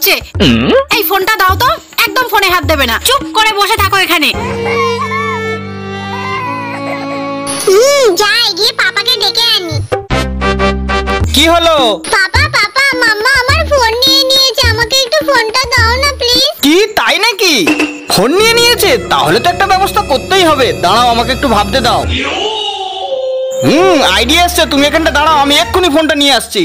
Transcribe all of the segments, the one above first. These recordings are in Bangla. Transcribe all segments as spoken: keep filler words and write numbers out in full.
আসছে। এই ফোনটা দাও তো, একদম ফোনে হাত দেবে না, চুপ করে বসে থাকো এখানে। হুম, যাই গিয়ে পাপাকে ডেকে আনি। কি হলো? পাপা পাপা মাম্মা আমার ফোন নিয়ে নিয়েছে, আমাকে একটু ফোনটা দাও না প্লিজ। কি তাই নাকি? ফোন নিয়ে নিয়েছে? তাহলে তো একটা ব্যবস্থা করতেই হবে। দাঁড়াও, আমাকে একটু ভাবতে দাও। হুম, আইডিয়া এসছে। তুমি এখানটা দাঁড়াও, আমি এক্ষুনি ফোনটা নিয়ে আসছি।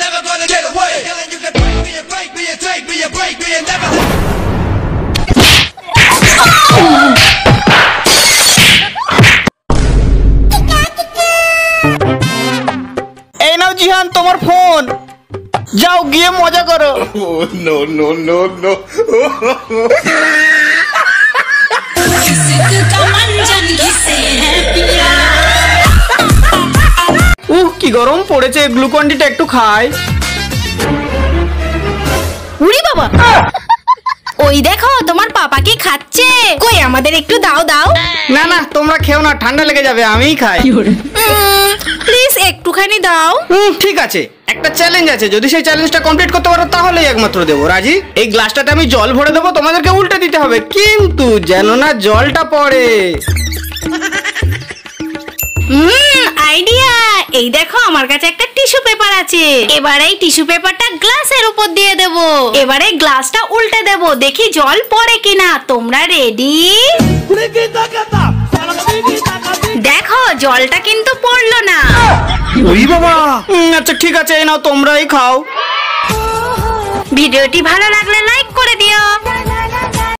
এই নাও জিহান, তোমার ফোন। যাও গিয়ে মজা করো। No no no no. উহ, কি গরম পড়েছে, গ্লুকন ডিটা একটু খাই। উড়ি বাবা, ওই দেখো তোমার পাপা কি খাচ্ছে। কই আমাদের একটু দাও দাও। না না, তোমরা খেও না, ঠান্ডা লেগে যাবে, আমিই খাই। প্লিজ একটুখানি দাও। হুম, ঠিক আছে। একটা চ্যালেঞ্জ আছে, যদি সেই চ্যালেঞ্জটা কমপ্লিট করতে পারো তাহলেই একমাত্র দেবো। রাজি? এই গ্লাসটাতে আমি জল ভরে দেবো, তোমাদেরকে উল্টে দিতে হবে, কিন্তু যেন না জলটা পড়ে। হুম, আইডিয়া। এই দেখো আমার কাছে একটা টিস্যু পেপার আছে। এবার এই টিস্যু পেপারটা গ্লাসের উপর দিয়ে দেব। এবারে গ্লাসটা উল্টে দেব, দেখি জল পড়ে কিনা। তোমরা রেডি? দেখো জলটা কিন্তু পড়লো না। ওই বাবা। আচ্ছা ঠিক আছে, এই নাও তোমরাই খাও। ভিডিওটি ভালো লাগলে লাইক করে দিও।